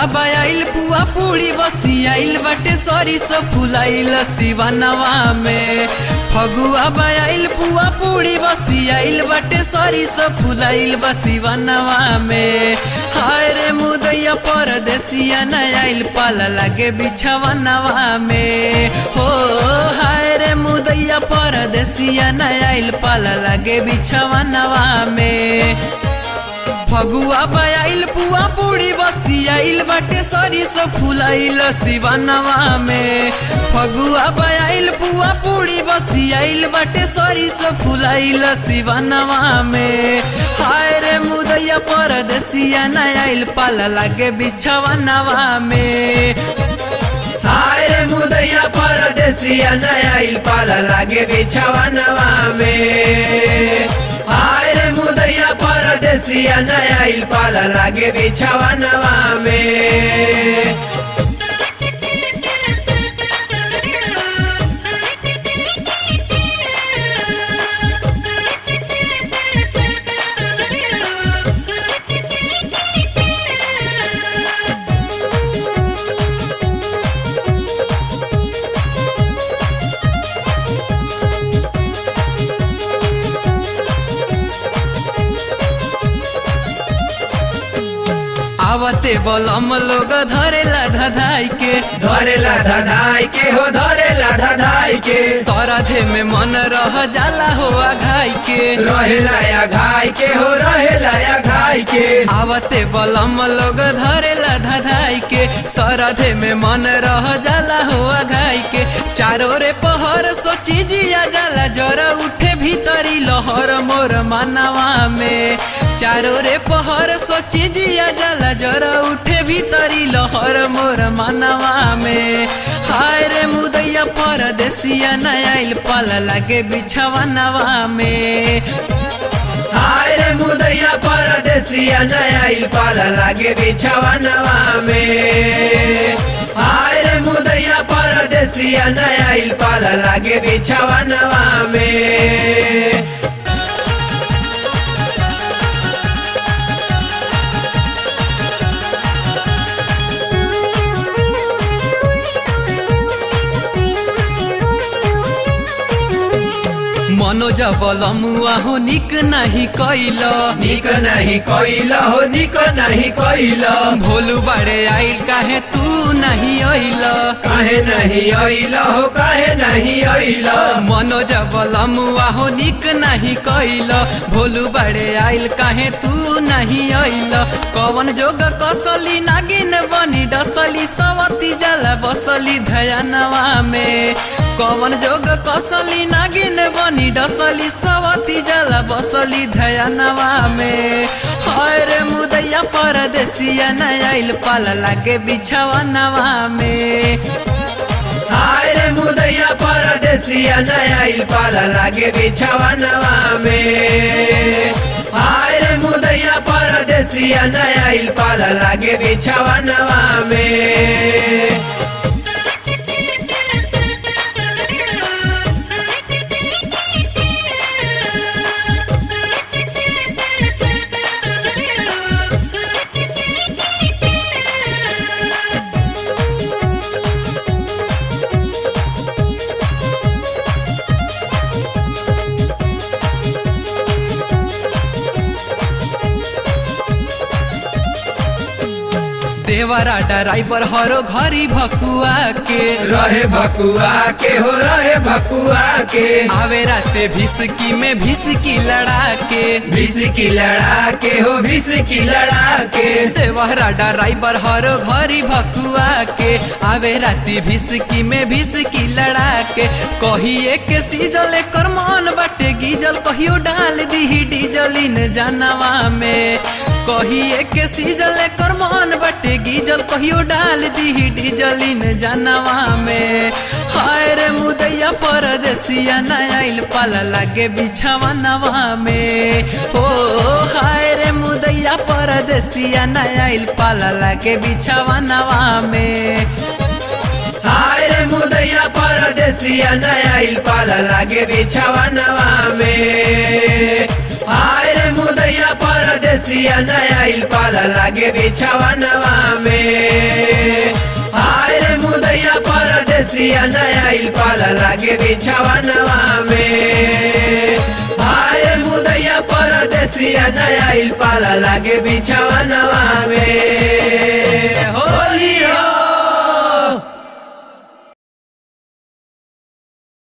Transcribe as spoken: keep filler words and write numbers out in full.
बयाइल पुआ पूरी बसी आइल बटे सरी सब फुलाइल सिवनवा में। फगुआ बयाइल पुआ पूरी बसी आइल बटे सरी सब फुलाइल बसिवनवा में। हाय रे मुदैया परदेसिया न आइल पाला लागे बिछवनवा में। हो हाय रे मुदैया परदेसिया न आइल पाला लागे बिछवनवा में। फगुआ बयाइल पुआ पूरी बसी आइल बटे सरी सब फुलाइल सिवनवा में। फगुआ बयाइल पुआ पूरी बसी आइल बटे सरी सब फुलाइल सिवनवा में। हाय रे मुदैया परदेसिया न आइल पाला लागे बिछवनवा में। हाय रे मुदैया परदेसिया न आइल पाला लागे बिछवनवा में। हाय रे मुदैया परदेसिया न आइल पाला लागे बिछवनवा में। आवते बलम लोग धरेला धधाई के धरेला धधाई के हो धरेला धधाई के। सराधे में मन रह जाला हो घाई के रहेला या घाई के हो रहेला या घाई के। आवते बलम लोग धरेला धधाई के सराधे में मन रह जाला हो घाई के। चारों रे पहर सोची जिया जाला जरा उठे भीतरी लहर मोर मनवा में। चारों रे पहर सोची जिया जाला जरा उठे भीतरी लहर मोर मनवा में। हाय रे मुदैया परदेसिया न आइल पाला लागे बिछवनवा में। हाय रे मुदैया परदेसिया न आइल पाला लागे बिछवनवा में। हाय रे मुदैया परदेसिया न आइल पाला लागे बिछवनवा में। मनोज बलमुआ हो निक नहीं कैल निक नहीं कैल हो निक नहीं कैल। भोलू बड़े आइल काहे तू नहीं आइल काहे नहीं आइल हो काहे नहीं आइल। मनोज बलमुआ हो निक नहीं कैल भोलू बड़े आइल काहे तू नहीं आइल। कवन जोग कसली नागिन बनी डसली सवती जाला बसली धयनवा में। कवन जोग कसली नागिन बनी डसली सवती जाला बसली धयनवा में। हाय रे मुदैया परदेसिया न आइल पाला लागे बिछवनवा में। हाय रे मुदैया परदेसिया न आइल पाला लागे बिछवनवा में। हाय रे मुदैया परदेसिया न आइल पाला लागे बिछवनवा में। देवरा ड्राइवर हरो घरी भकुआ के रहे भकुआ के हो रहे भकुआ के। आवे राते भिसकी में भिसकी लड़ा के भिसकी लड़ा के हो भिसकी लड़ा के। देवरा ड्राइवर हरो घरी भकुआ के आवे राती भिसकी में भिसकी लड़ा के। कहिए के सीजल कर मन बाटे गीजल कहियो डाल दी डीजल इन जानवा में। कहिए के सीजल कर मन बाटे गीजल कहियो डाल दी डीजल इन जानवा में। हाय रे मुदैया परदेसिया न आइल पाला लागे बिछवनवा में। ओ हाय रे मुदैया परदेसिया न आइल पाला लागे बिछवनवा में। हाय रे मुदैया परदेसिया न आइल पाला लागे बिछवनवा में। हाय रे मुदैया पर परदेसिया नया इल पाला लागे बिछावा नवा में। हाय रे मुदैया परदेसिया नया इल पाला लागे बिछावा नवा में। हाय रे मुदैया परदेसिया नया इल पाला लागे बिछावा नवा में। हो